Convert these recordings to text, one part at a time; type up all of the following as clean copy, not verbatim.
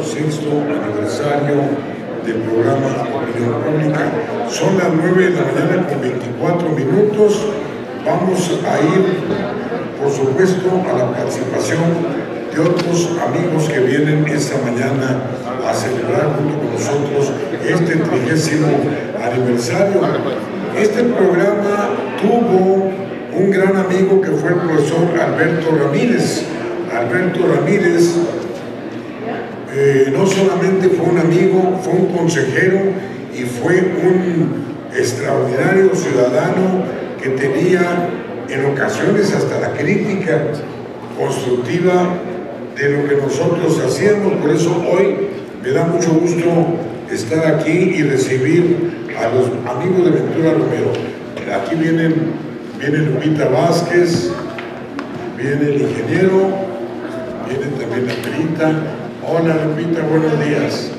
16º aniversario del programa Opinión Pública. Son las 9 de la mañana con 24 minutos. Vamos a ir, por supuesto, a la participación de otros amigos que vienen esta mañana a celebrar junto con nosotros este 30º aniversario. Este programa tuvo un gran amigo que fue el profesor Alberto Ramírez. Alberto Ramírez no solamente fue un amigo, fue un consejero y fue un extraordinario ciudadano que tenía en ocasiones hasta la crítica constructiva de lo que nosotros hacíamos. Por eso hoy me da mucho gusto estar aquí y recibir a los amigos de Ventura Romero. Aquí viene Lupita Vázquez, viene el ingeniero, viene también la perita. Hola Lupita, buenos días.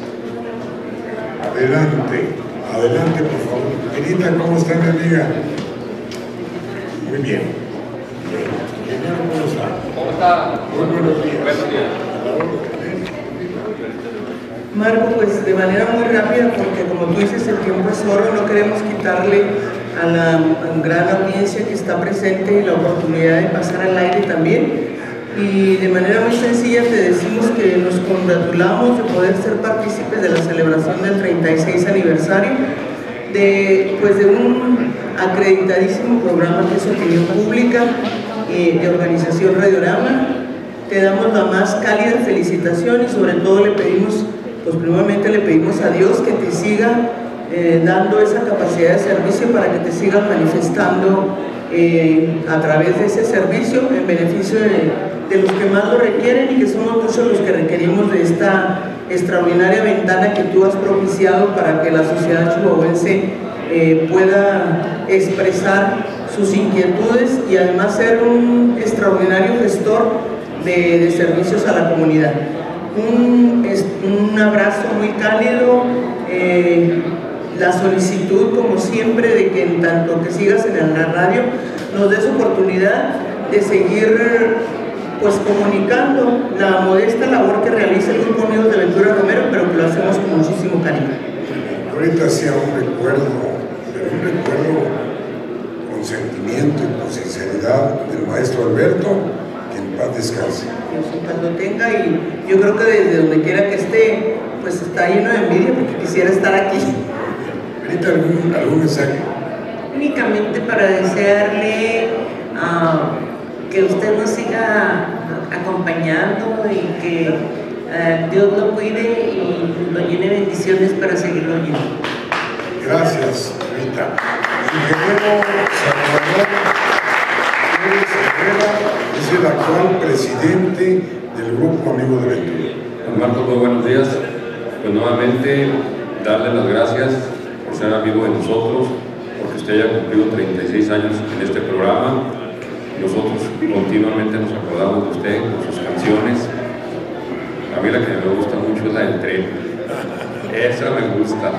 Adelante por favor. Perita, ¿cómo está mi amiga? Muy bien. Ingeniero, ¿cómo está? ¿Cómo está? Muy buenos días. Buenos días. Marco, pues de manera muy rápida, porque como tú dices, el tiempo es oro, no queremos quitarle a la gran audiencia que está presente la oportunidad de pasar al aire también. Y de manera muy sencilla te decimos que nos congratulamos de poder ser partícipes de la celebración del 36 aniversario de un acreditadísimo programa que es Opinión Pública de Organización Radiorama. Te damos la más cálida felicitación y sobre todo le pedimos, pues primeramente le pedimos a Dios que te siga dando esa capacidad de servicio para que te sigas manifestando a través de ese servicio en beneficio de los que más lo requieren y que somos muchos los que requerimos de esta extraordinaria ventana que tú has propiciado para que la sociedad chihuahuense pueda expresar sus inquietudes y además ser un extraordinario gestor de servicios a la comunidad. Un abrazo muy cálido, la solicitud como siempre de que en tanto que sigas en la radio nos des oportunidad de seguir pues comunicando la modesta labor que realiza el Grupo Amigos de Ventura Romero, pero que lo hacemos con muchísimo cariño. Ahorita hacía un recuerdo con sentimiento y con sinceridad del maestro Alberto, que en paz descanse. Dios en paz lo tenga, y yo creo que desde donde quiera que esté, pues está lleno de envidia porque quisiera estar aquí. ¿Ahorita algún mensaje? Únicamente para desearle que usted nos siga acompañando y que Dios lo cuide y lo llene de bendiciones para seguirlo oyendo. Gracias, Rita. Ingeniero Salvador Pérez Herrera es el actual presidente del Grupo Amigos de Ventura. Don Marcos, muy buenos días. Pues nuevamente darle las gracias por ser amigo de nosotros, porque usted ya ha cumplido 36 años en este programa. Nosotros continuamente nos acordamos de usted con sus canciones. A mí la que me gusta mucho es la del tren. Esa me gusta.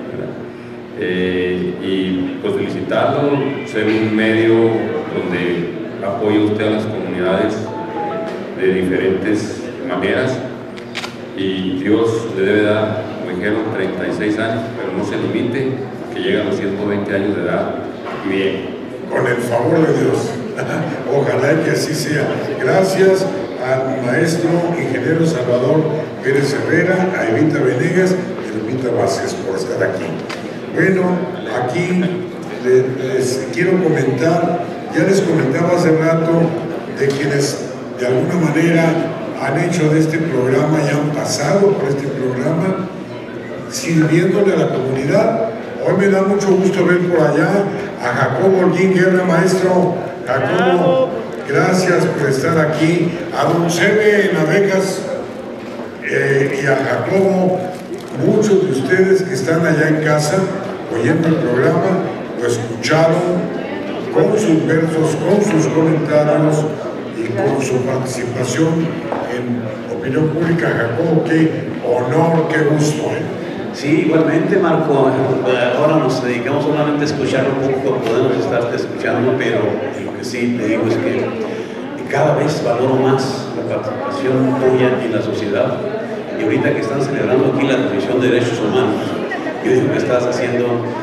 Y pues felicitarlo, ser un medio donde apoya usted a las comunidades de diferentes maneras, y Dios le debe dar, como dijeron, 36 años, pero no se limite, que llega a los 120 años de edad y bien. Con el favor de Dios. Ojalá que así sea. Gracias al maestro ingeniero Salvador Pérez Herrera, a Evita Venegas y Lupita Vázquez por estar aquí. Bueno, aquí les quiero comentar, ya les comentaba hace rato, de quienes de alguna manera han hecho de este programa y han pasado por este programa, sirviéndole a la comunidad. Hoy me da mucho gusto ver por allá a Jacobo Holguín Guerra, maestro. Jacobo, gracias por estar aquí. A don Sebe Navegas y a Jacobo, muchos de ustedes que están allá en casa oyendo el programa, lo escucharon con sus versos, con sus comentarios y con su participación en Opinión Pública. Jacobo, qué honor, qué gusto. Sí, igualmente, Marco. Ahora nos dedicamos solamente a escuchar un poco, podemos estarte escuchando, pero lo que sí te digo es que cada vez valoro más la participación tuya en la sociedad. y ahorita que están celebrando aquí la Comisión de Derechos Humanos, yo digo que estás haciendo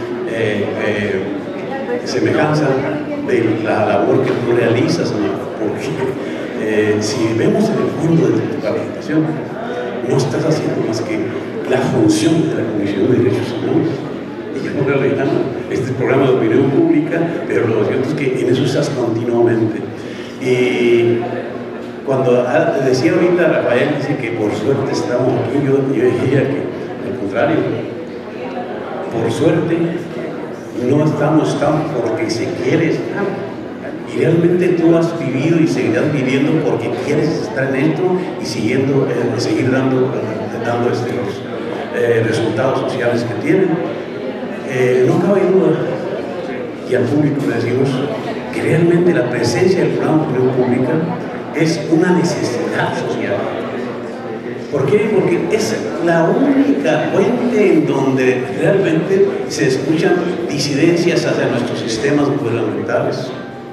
semejanza de la labor que tú realizas, porque si vemos en el fondo de tu participación, no estás haciendo más que la función de la Comisión de Derechos Humanos. Y yo no realidad, este programa de opinión pública, pero lo cierto es que en eso estás continuamente. Y cuando decía ahorita Rafael, dice que por suerte estamos aquí, yo diría que al contrario, por suerte no estamos tan porque se quiere estar. Y realmente tú has vivido y seguirás viviendo porque quieres estar en esto y seguir dando los resultados sociales que tienen. No cabe duda, y al público le decimos que realmente la presencia del programa de opinión pública es una necesidad social. ¿Por qué? Porque es la única fuente en donde realmente se escuchan disidencias hacia nuestros sistemas gubernamentales.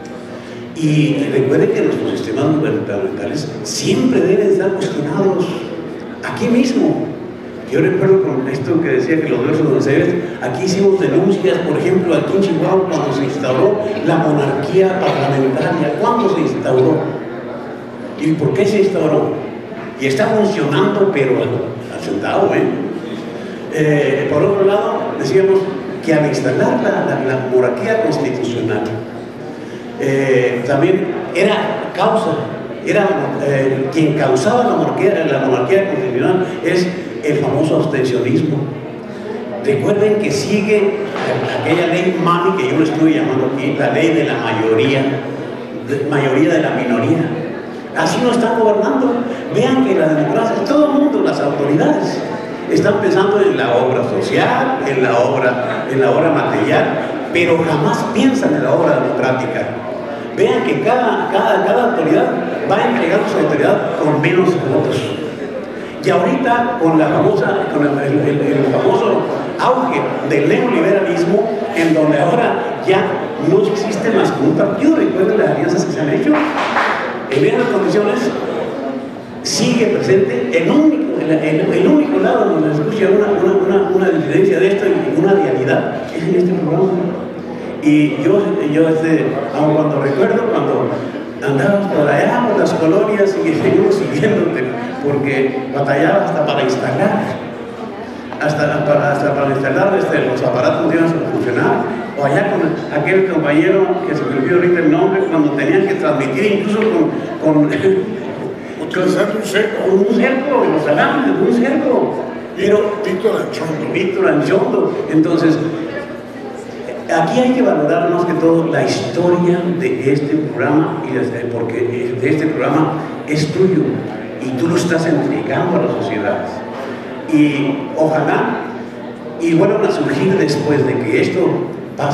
Y recuerden que nuestros sistemas gubernamentales siempre deben estar cuestionados aquí mismo. Yo recuerdo con esto que decía que los versos de Cebes, aquí hicimos denuncias, por ejemplo, aquí en Chihuahua, cuando se instauró la monarquía parlamentaria. ¿Cuándo se instauró? ¿Y por qué se instauró? Y está funcionando, pero al centavo, por otro lado, decíamos que al instalar la monarquía constitucional, también era quien causaba la monarquía constitucional es el famoso abstencionismo. Recuerden que sigue aquella ley MAMI que yo le estoy llamando aquí, la ley de la mayoría de la minoría. Así no están gobernando. Vean que la democracia, todo el mundo, las autoridades, están pensando en la obra social, en la obra material, pero jamás piensan en la obra democrática. Vean que cada autoridad va a entregar su autoridad con menos votos. Y ahorita con el famoso auge del neoliberalismo, en donde ahora ya no existe más que un partido. Recuerden las alianzas que se han hecho. En esas condiciones sigue presente el único lado donde se escucha una diferencia de esto y una realidad es en este programa. Y yo aun cuando recuerdo cuando andábamos por allá por las colonias y seguimos siguiéndote porque batallaba hasta para instalar los aparatos iban a funcionar, o allá con aquel compañero que se me olvidó ahorita el nombre, cuando tenían que transmitir incluso utilizando un cerco. Un cerco, los alambre de un cerco. Pero Víctor Anchondo. Entonces, aquí hay que valorar más que todo la historia de este programa, porque de este programa es tuyo y tú lo estás entregando a la sociedad. Y ojalá y vuelvan a surgir después de que esto pase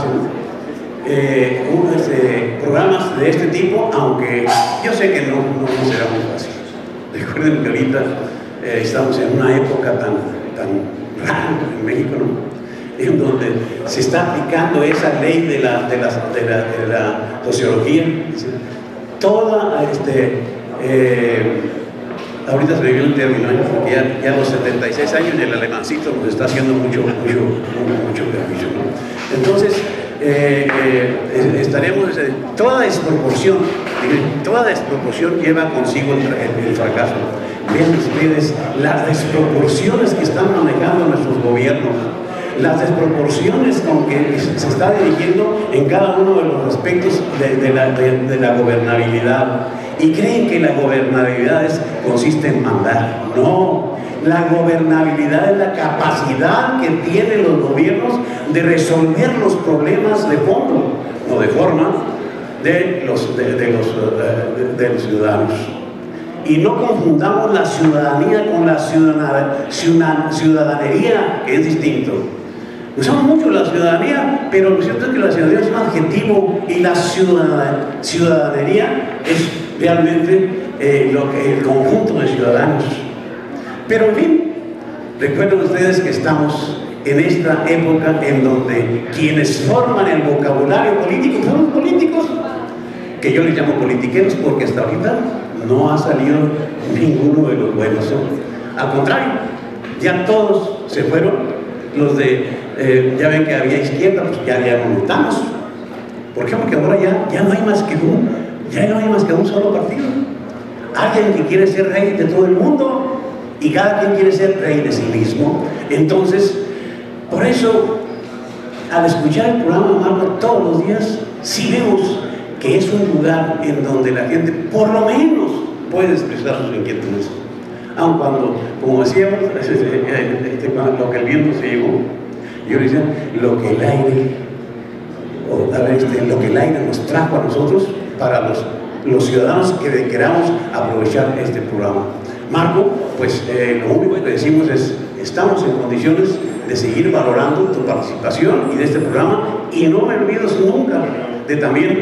programas de este tipo, aunque yo sé que no será muy fácil. Recuerden que ahorita estamos en una época tan rara en México, ¿no? En donde se está aplicando esa ley de la sociología. Toda ahorita se me vio el término, porque ya a los 76 años el alemancito nos está haciendo mucho perjuicio, ¿no? Entonces, estaremos, toda desproporción lleva consigo el fracaso. Vean ustedes las desproporciones que están manejando nuestros gobiernos, las desproporciones con que se está dirigiendo en cada uno de los aspectos de la gobernabilidad. Y creen que la gobernabilidad consiste en mandar. No, la gobernabilidad es la capacidad que tienen los gobiernos de resolver los problemas de fondo, no de forma, de los ciudadanos. Y no confundamos la ciudadanía con la ciudadanería, que es distinto. Usamos mucho la ciudadanía, pero lo cierto es que la ciudadanía es un adjetivo y la ciudadanería es realmente el conjunto de ciudadanos. Pero en fin, recuerden ustedes que estamos en esta época en donde quienes forman el vocabulario político son los políticos, que yo les llamo politiqueros porque hasta ahorita no ha salido ninguno de los buenos, ¿no? Al contrario, ya todos se fueron, los de, ya ven que había izquierda, pues ya no votamos. ¿Por qué? Porque ahora ya no hay más que un solo partido. Alguien que quiere ser rey de todo el mundo y cada quien quiere ser rey de sí mismo. Entonces, por eso, al escuchar el programa de Marco todos los días, sí vemos que es un lugar en donde la gente por lo menos puede expresar sus inquietudes. Aun cuando, como decíamos, lo que el viento se llevó, yo decía, lo que el aire nos trajo a nosotros, para los ciudadanos que queramos aprovechar este programa. Marco, pues lo único que decimos es, estamos en condiciones de seguir valorando tu participación y de este programa, y no me olvido nunca de también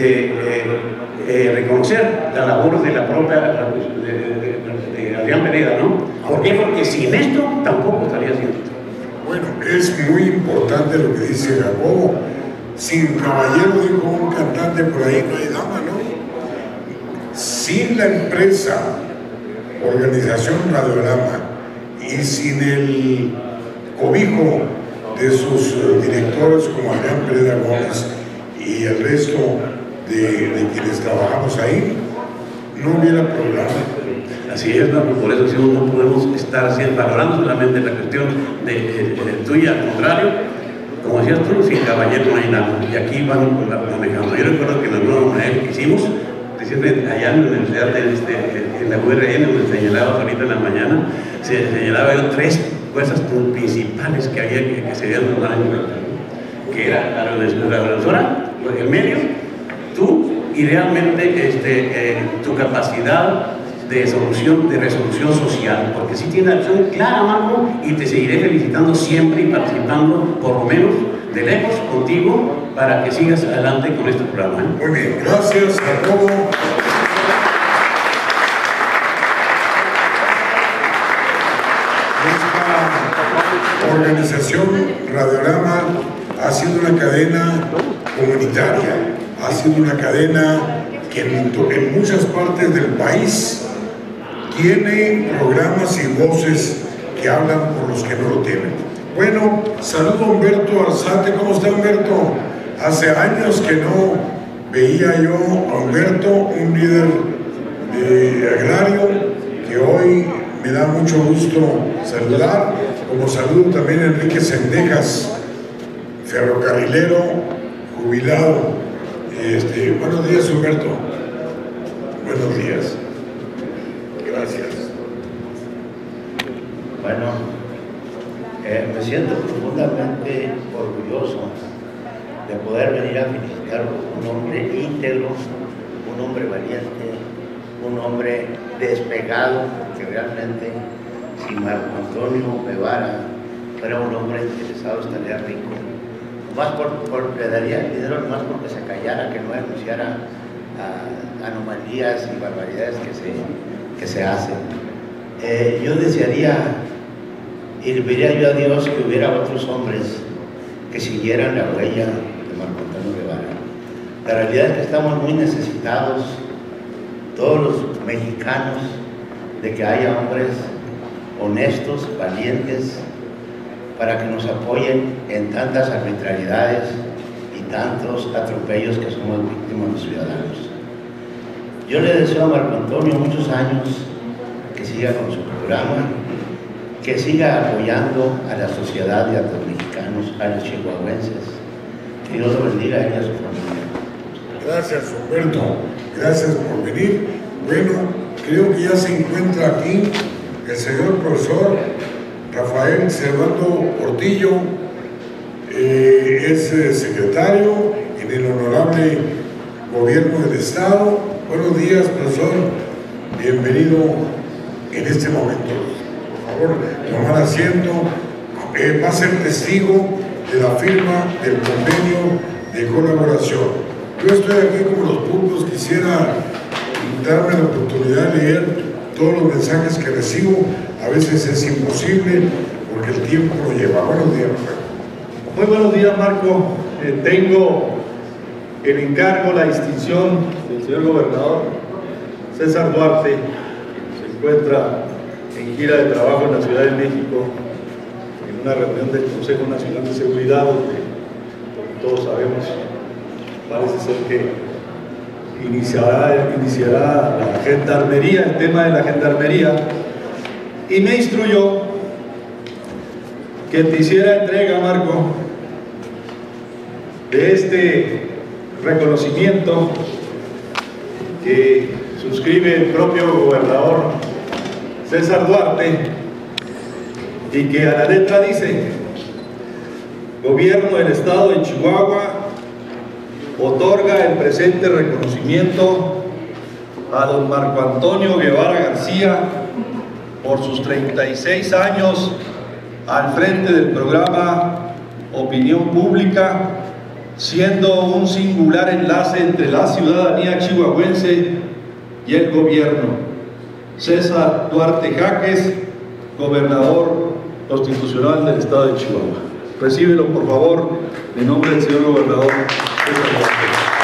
reconocer la labor de la propia de Adrián Pereda, ¿no? ¿Por qué? Porque sin esto tampoco estaría haciendo. Bueno, es muy importante lo que dice Jacobo. Sin caballero, dijo un cantante por ahí, no hay dama, ¿no? Sin la empresa, Organización Radiorama, y sin el cobijo de sus directores como Adrián Pereda Gómez y el resto de quienes trabajamos ahí, no hubiera programa. Así es, ¿no? Por eso no podemos estar valorando solamente la cuestión de tuya, al contrario, como decías tú, sin caballero no hay nada, y aquí van manejando. Yo recuerdo que en alguna manera que hicimos, siempre allá en la universidad, en la URN, donde señalabas ahorita en la mañana, se señalaba 3 cosas principales que había que se debían tomar en cuenta, ¿no? Que era la organizadora, el medio, tú, y realmente tu capacidad de resolución social, porque sí tiene acción clara, Marco, y te seguiré felicitando siempre y participando, por lo menos de lejos, contigo, para que sigas adelante con este programa, ¿eh? Muy bien, gracias, Jacobo. Esta organización Radiorama ha sido una cadena comunitaria, ha sido una cadena que en muchas partes del país tiene programas y voces que hablan por los que no lo tienen. Bueno, saludo a Humberto Arzate. ¿Cómo está, Humberto? Hace años que no veía yo a Humberto, un líder agrario que hoy me da mucho gusto saludar, como saludo también a Enrique Sendejas, ferrocarrilero jubilado. Buenos días, Humberto. Buenos días. Gracias. Bueno, me siento profundamente orgulloso de poder venir a felicitar a un hombre íntegro, un hombre valiente, un hombre despegado, que realmente si Marco Antonio Guevara fuera un hombre interesado estaría rico. Más le daría el dinero más porque se callara, que no denunciara anomalías y barbaridades que se hacen. Yo desearía y le pediría yo a Dios que hubiera otros hombres que siguieran la huella de Marco Antonio Guevara. La realidad es que estamos muy necesitados, todos los mexicanos, de que haya hombres honestos, valientes, para que nos apoyen en tantas arbitrariedades y tantos atropellos que somos víctimas los ciudadanos. Yo le deseo a Marco Antonio muchos años, que siga con su programa, que siga apoyando a la sociedad y a los mexicanos, a los chihuahuenses. Que Dios lo bendiga a él y a su familia. Gracias, Humberto. Gracias por venir. Bueno, creo que ya se encuentra aquí el señor profesor Rafael Servando Portillo, es secretario en el honorable gobierno del Estado. Buenos días, profesor. Bienvenido en este momento. Por favor, tomar asiento. Va a ser testigo de la firma del convenio de colaboración. Yo estoy aquí como los puntos, quisiera darme la oportunidad de leer todos los mensajes que recibo. A veces es imposible porque el tiempo lo lleva. Buenos días, Rafael. Muy buenos días, Marco. Tengo el encargo, la distinción del señor gobernador César Duarte, que se encuentra en gira de trabajo en la Ciudad de México, en una reunión del Consejo Nacional de Seguridad, donde, como todos sabemos, parece ser que iniciará la gendarmería, el tema de la gendarmería, y me instruyó que te hiciera entrega, Marco, de este reconocimiento que suscribe el propio gobernador César Duarte y que a la letra dice: Gobierno del Estado de Chihuahua otorga el presente reconocimiento a don Marco Antonio Guevara García por sus 36 años al frente del programa Opinión Pública, siendo un singular enlace entre la ciudadanía chihuahuense y el gobierno. César Duarte Jaques, gobernador constitucional del estado de Chihuahua. Recíbelo, por favor, en nombre del señor gobernador César Duarte.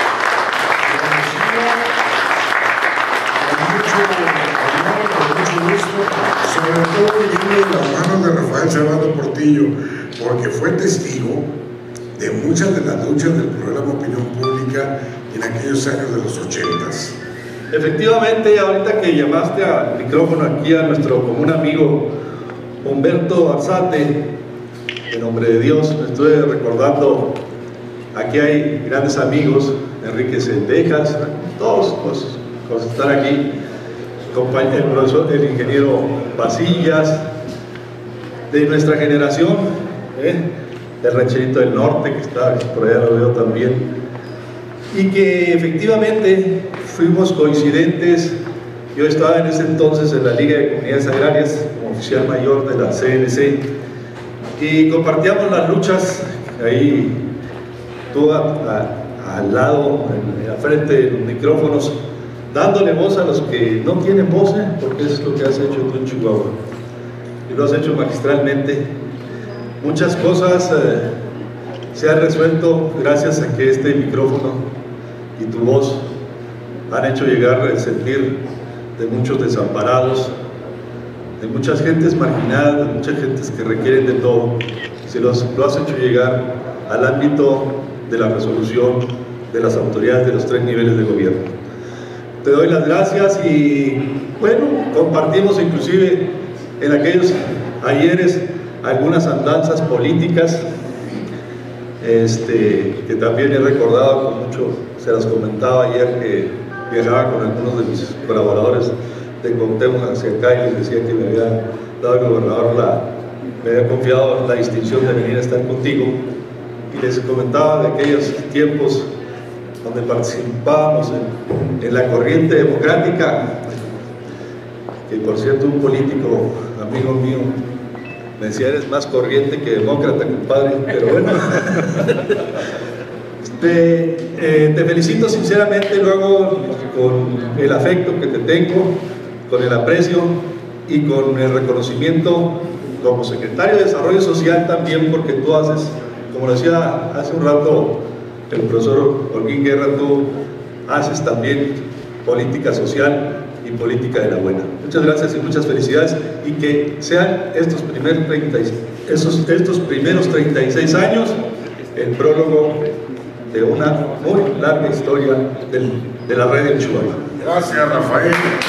Con mucho gusto, sobre todo viniendo de las manos de Rafael Servando Portillo, porque fue testigo de muchas de las luchas del programa Opinión Pública en aquellos años de los 80s. Efectivamente, ahorita que llamaste al micrófono aquí a nuestro común amigo Humberto Arzate, en nombre de Dios, me estuve recordando, aquí hay grandes amigos, Enrique Sendejas, todos los que están aquí, el profesor, el ingeniero Pasillas, de nuestra generación, el Rancherito del Norte, que está por allá, lo veo también, y que efectivamente fuimos coincidentes. Yo estaba en ese entonces en la Liga de Comunidades Agrarias como oficial mayor de la CNC y compartíamos las luchas ahí, tú al lado, al frente de los micrófonos, dándole voz a los que no tienen voz, porque eso es lo que has hecho tú en Chihuahua y lo has hecho magistralmente. Muchas cosas se han resuelto gracias a que este micrófono y tu voz han hecho llegar el sentir de muchos desamparados, de muchas gentes marginadas, de muchas gentes que requieren de todo. Lo has hecho llegar al ámbito de la resolución de las autoridades de los 3 niveles de gobierno. Te doy las gracias y bueno, compartimos inclusive en aquellos ayeres algunas andanzas políticas que también he recordado con mucho. Se las comentaba ayer que viajaba con algunos de mis colaboradores de Cuauhtémoc hacia acá y les decía que me había dado el gobernador me había confiado la distinción de venir a estar contigo, y les comentaba de aquellos tiempos donde participábamos en la corriente democrática, que por cierto un político amigo mío me decía: eres más corriente que demócrata, compadre, pero bueno. Te felicito sinceramente, luego con el afecto que te tengo, con el aprecio y con el reconocimiento como secretario de Desarrollo Social también, porque tú haces, como decía hace un rato el profesor Holguín Guerra, tú haces también política social y política de la buena. Muchas gracias y muchas felicidades, y que sean estos primeros 36 años el prólogo de una muy larga historia de la red en Chihuahua. Gracias, Rafael.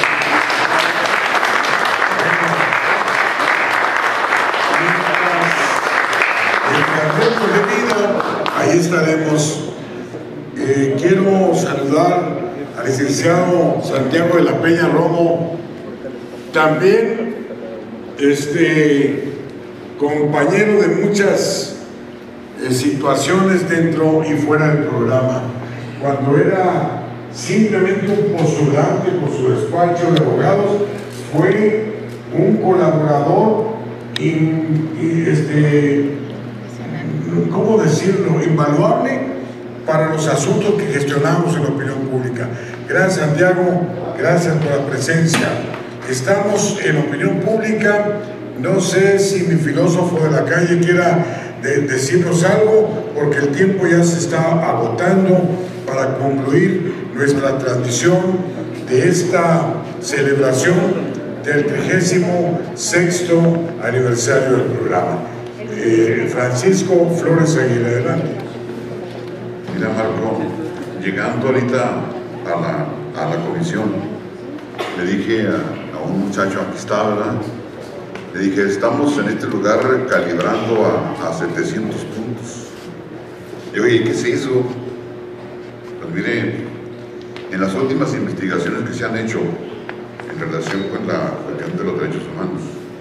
Ahí estaremos. Quiero saludar al licenciado Santiago de la Peña Romo, también compañero de muchas situaciones dentro y fuera del programa. Cuando era simplemente un postulante por su despacho de abogados, fue un colaborador ¿cómo decirlo?, invaluable para los asuntos que gestionamos en la opinión pública. Gracias, Santiago, gracias por la presencia. Estamos en opinión pública. No sé si mi filósofo de la calle quiera decirnos algo, porque el tiempo ya se está agotando para concluir nuestra transmisión de esta celebración del 36º aniversario del programa. Francisco Flores Aguirre, adelante. Mira, Marco, llegando ahorita a la comisión, le dije a un muchacho, aquí está, ¿verdad? Le dije, estamos en este lugar calibrando a 700 puntos. Y oye, ¿qué se hizo? Pues mire, en las últimas investigaciones que se han hecho en relación con la cuestión de los derechos humanos,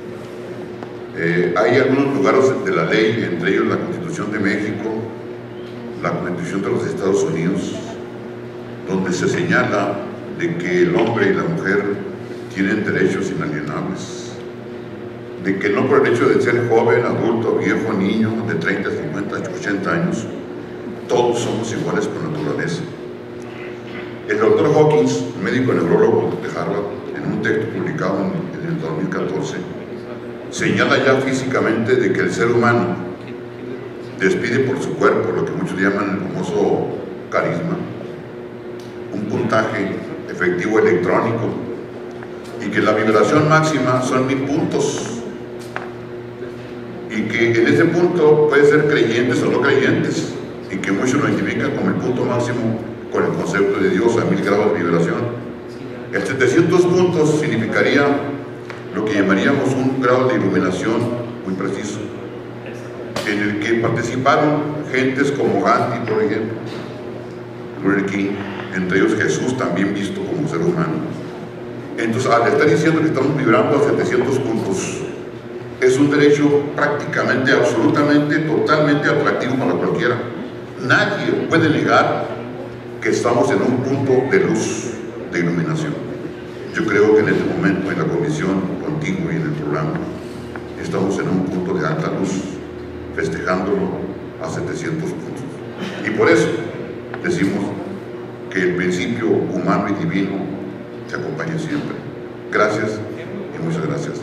hay algunos lugares de la ley, entre ellos la Constitución de México, la Constitución de los Estados Unidos, donde se señala de que el hombre y la mujer tienen derechos inalienables, de que no por el hecho de ser joven, adulto, viejo, niño, de 30, 50, 80 años, todos somos iguales por naturaleza. El doctor Hawkins, médico neurólogo de Harvard, en un texto publicado en el 2014, señala ya físicamente de que el ser humano despide por su cuerpo lo que muchos llaman el famoso carisma, un puntaje efectivo electrónico, y que la vibración máxima son 1000 puntos, y que en ese punto puede ser creyentes o no creyentes, y que muchos lo identifican como el punto máximo con el concepto de Dios a 1000 grados de vibración. El 700 puntos significaría lo que llamaríamos un grado de iluminación muy preciso, en el que participaron gentes como Gandhi, por ejemplo, Luther King, entre ellos Jesús, también visto como ser humano. Entonces, al estar diciendo que estamos vibrando a 700 puntos, es un derecho prácticamente, absolutamente, totalmente atractivo para cualquiera. Nadie puede negar que estamos en un punto de luz, de iluminación. Yo creo que en este momento, en la comisión, contigo y en el programa, estamos en un punto de alta luz, festejándolo a 700 puntos. Y por eso decimos que el principio humano y divino te acompañe siempre. Gracias y muchas gracias.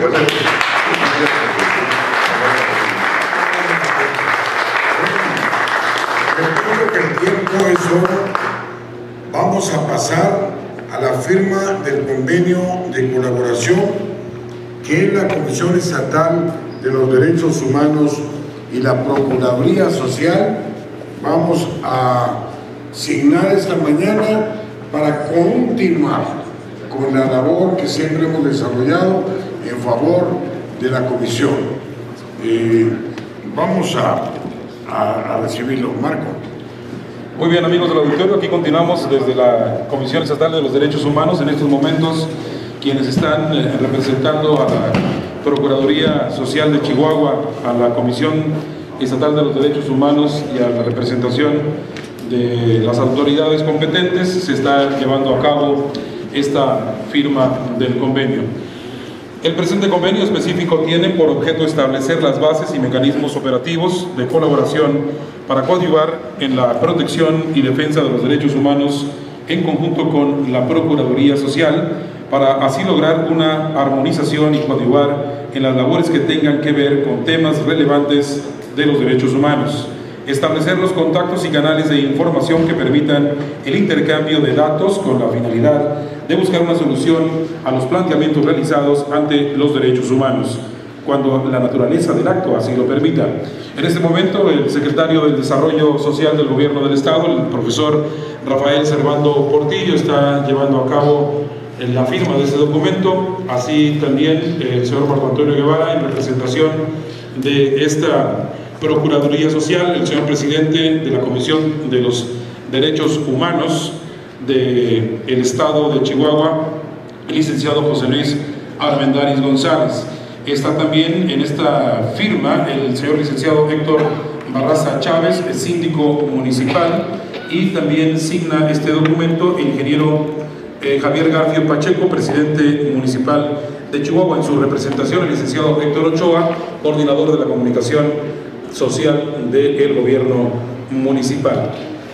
Recuerdo que el tiempo es oro. Vamos a pasar a la firma del convenio de colaboración que la Comisión Estatal de los Derechos Humanos y la Procuraduría Social vamos a signar esta mañana para continuar con la labor que siempre hemos desarrollado en favor de la Comisión. Vamos a recibirlo. Marco. Muy bien, amigos del auditorio, aquí continuamos desde la Comisión Estatal de los Derechos Humanos. En estos momentos, quienes están representando a la Procuraduría Social de Chihuahua, a la Comisión Estatal de los Derechos Humanos y a la representación de las autoridades competentes, se está llevando a cabo esta firma del convenio. El presente convenio específico tiene por objeto establecer las bases y mecanismos operativos de colaboración para coadyuvar en la protección y defensa de los derechos humanos en conjunto con la Procuraduría Social, para así lograr una armonización y coadyuvar en las labores que tengan que ver con temas relevantes de los derechos humanos. Establecer los contactos y canales de información que permitan el intercambio de datos con la finalidad de buscar una solución a los planteamientos realizados ante los derechos humanos, cuando la naturaleza del acto así lo permita. En este momento, el secretario del Desarrollo Social del Gobierno del Estado, el profesor Rafael Servando Portillo, está llevando a cabo la firma de este documento, así también el señor Marco Antonio Guevara, en representación de esta Procuraduría Social, el señor presidente de la Comisión de los Derechos Humanos del Estado de Chihuahua, el licenciado José Luis Armendáriz González. Está también en esta firma el señor licenciado Héctor Barraza Chávez, el síndico municipal, y también signa este documento el ingeniero Javier Garfio Pacheco, presidente municipal de Chihuahua. En su representación, el licenciado Héctor Ochoa, coordinador de la comunicación social del gobierno municipal.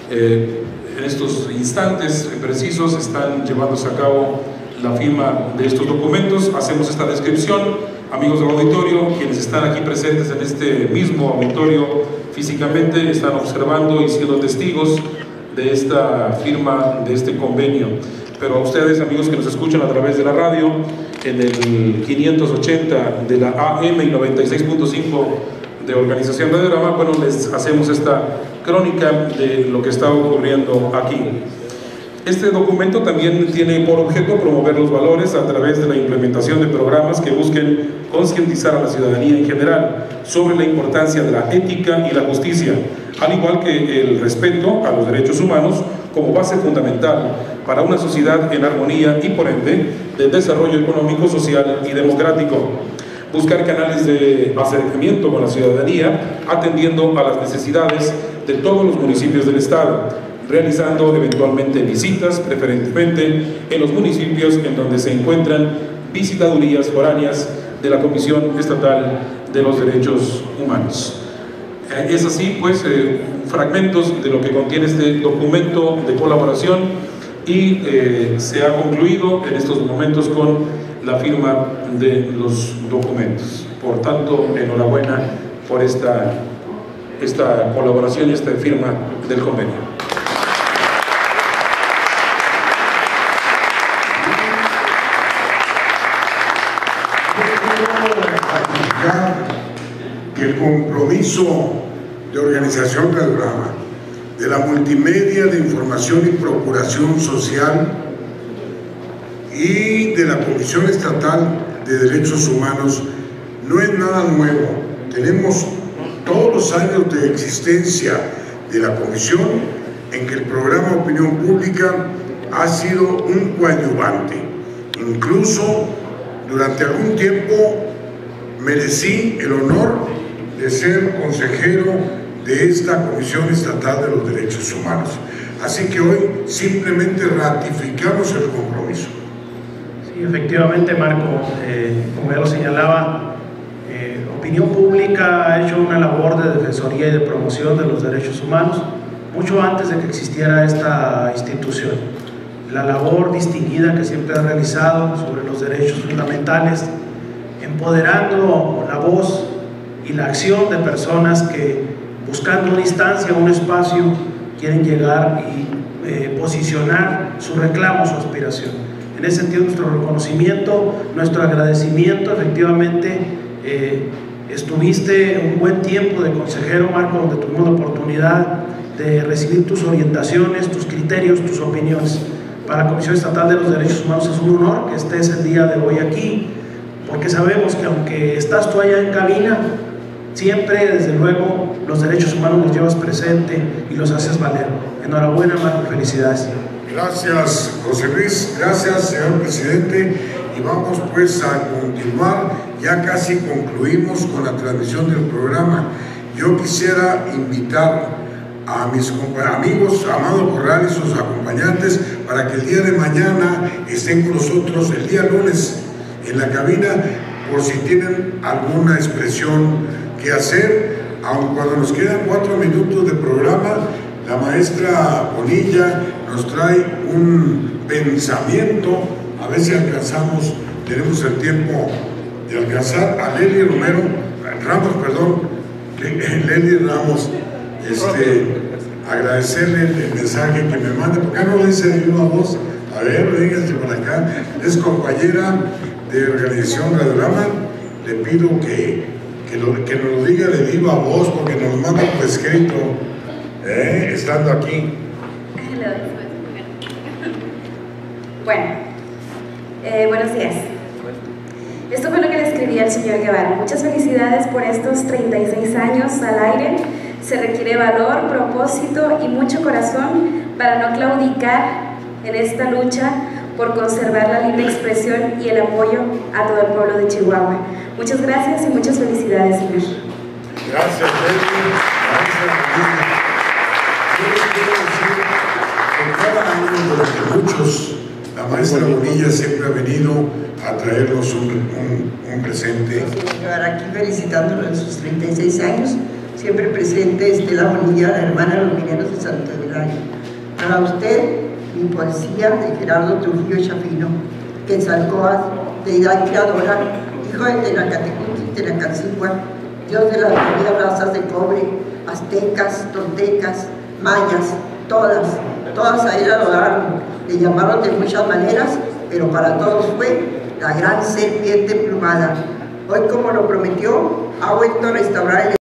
En estos instantes precisos están llevándose a cabo la firma de estos documentos. Hacemos esta descripción. Amigos del auditorio, quienes están aquí presentes en este mismo auditorio físicamente, están observando y siendo testigos de esta firma, de este convenio. Pero a ustedes, amigos que nos escuchan a través de la radio, en el 580 de la AM y 96.5 de Organización Radiorama, bueno, les hacemos esta crónica de lo que está ocurriendo aquí. Este documento también tiene por objeto promover los valores a través de la implementación de programas que busquen concientizar a la ciudadanía en general sobre la importancia de la ética y la justicia, al igual que el respeto a los derechos humanos como base fundamental para una sociedad en armonía y, por ende, de desarrollo económico, social y democrático. Buscar canales de acercamiento con la ciudadanía, atendiendo a las necesidades de todos los municipios del Estado, realizando eventualmente visitas, preferentemente en los municipios en donde se encuentran visitadurías foráneas de la Comisión Estatal de los Derechos Humanos. Es así, pues, fragmentos de lo que contiene este documento de colaboración y se ha concluido en estos momentos con la firma de los documentos. Por tanto, enhorabuena por esta colaboración y esta firma del convenio. Que el compromiso de Organización Radiorama, de la multimedia de información y procuración social y de la Comisión Estatal de Derechos Humanos no es nada nuevo. Tenemos todos los años de existencia de la Comisión en que el programa Opinión Pública ha sido un coadyuvante. Incluso durante algún tiempo merecí el honor de ser consejero de esta Comisión Estatal de los Derechos Humanos. Así que hoy simplemente ratificamos el compromiso. Sí, efectivamente, Marco, como ya lo señalaba, Opinión Pública ha hecho una labor de defensoría y de promoción de los derechos humanos mucho antes de que existiera esta institución. La labor distinguida que siempre ha realizado sobre los derechos fundamentales, empoderando la voz y la acción de personas que, buscando una instancia, un espacio, quieren llegar y posicionar su reclamo, su aspiración. En ese sentido, nuestro reconocimiento, nuestro agradecimiento. Efectivamente, estuviste un buen tiempo de consejero, Marco, donde tuvimos la oportunidad de recibir tus orientaciones, tus criterios, tus opiniones. Para la Comisión Estatal de los Derechos Humanos es un honor que estés el día de hoy aquí, porque sabemos que aunque estás tú allá en cabina, siempre, desde luego, los derechos humanos los llevas presente y los haces valer. Enhorabuena, Marco, felicidades. Gracias, José Luis, gracias, señor presidente, y vamos pues a continuar. Ya casi concluimos con la transmisión del programa. Yo quisiera invitar a mis amigos, Amado Corral y sus acompañantes, para que el día de mañana estén con nosotros, el día lunes, en la cabina, por si tienen alguna expresión que hacer. Aun cuando nos quedan 4 minutos de programa, la maestra Bonilla nos trae un pensamiento, a ver si alcanzamos, tenemos el tiempo de alcanzar a Lely Ramos, agradecerle el mensaje que me manda. ¿Por qué no lo dice de una voz? A ver, vénganse por acá. Es compañera de Organización Radiorama. Le pido que nos lo diga de viva voz, porque nos manda por escrito, estando aquí. Bueno, buenos días. Esto fue lo que le escribí al señor Guevara. Muchas felicidades por estos 36 años al aire. Se requiere valor, propósito y mucho corazón para no claudicar en esta lucha por conservar la libre expresión y el apoyo a todo el pueblo de Chihuahua. Muchas gracias y muchas felicidades, señor. Gracias, Lely. Gracias, muchos, la maestra Bonilla siempre ha venido a traernos un presente. Aquí felicitándolo en sus 36 años, siempre presente Estela Bonilla, la hermana de los mineros de Santo Hilario. Para usted, mi poesía de Gerardo Trujillo Chafino, Quetzalcóatl, deidad creadora, hijo de Tenacatecuhtli y Tenacatzingua, dios de las varias razas de cobre, aztecas, toltecas, mayas, todas a él adoraron, le llamaron de muchas maneras, pero para todos fue la gran serpiente emplumada. Hoy, como lo prometió, ha vuelto a restaurar el